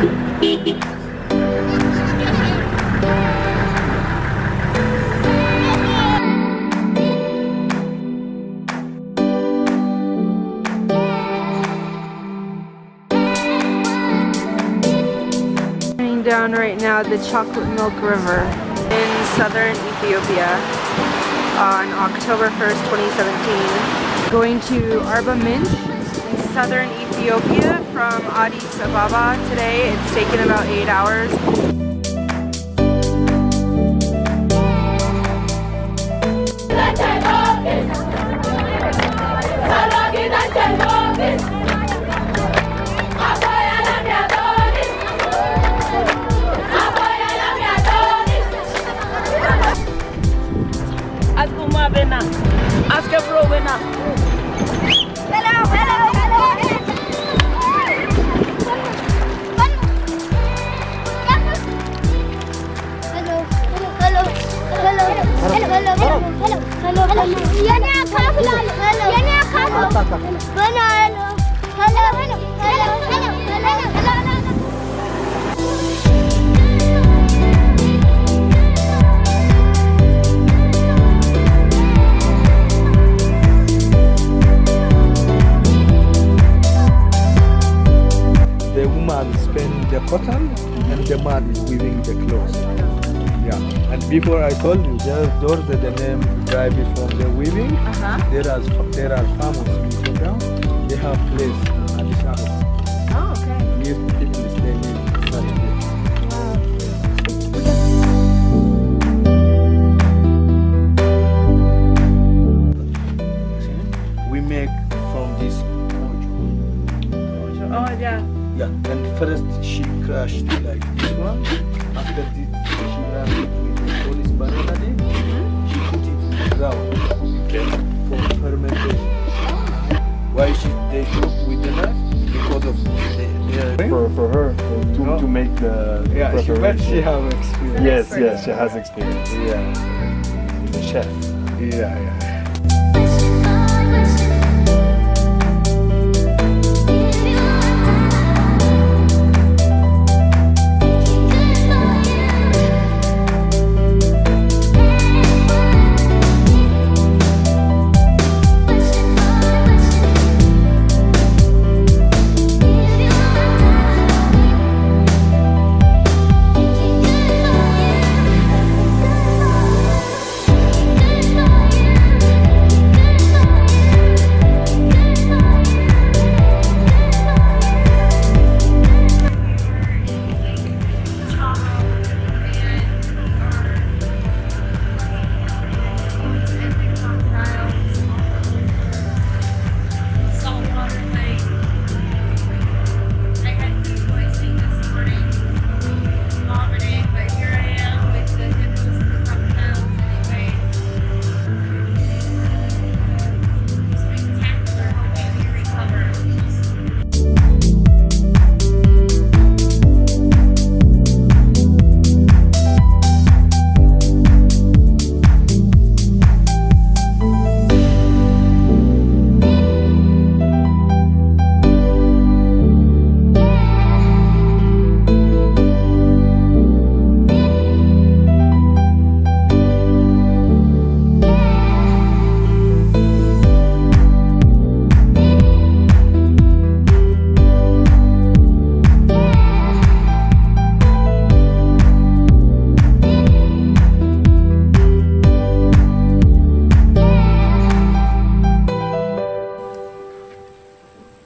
Down right now the Chocolate Milk River in southern Ethiopia on October 1st, 2017. Going to Arba Minch in southern Ethiopia from Addis Ababa today. It's taken about 8 hours. Ask a bro winner. Hello, hello, hello. Hello, hello, hello, hello, hello, the woman spin the cotton and the man is weaving the clothes. Yeah, and before I told you, those the name drive it from the weaving. There are farmers in Ethiopia. They have place in Addis Ababa. Oh, okay. These people stay in such place. We make from this mojo. Oh, yeah. Yeah, and first she crushed like this one. After this, she ran it with all this banana leaf. She put it in the ground for fermentation. Why they cook with the knife? Because of for her to make the preparation. She have experience. Yes, she has experience. Yeah, She's a chef. yeah.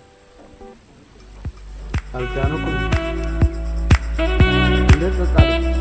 Alcano con...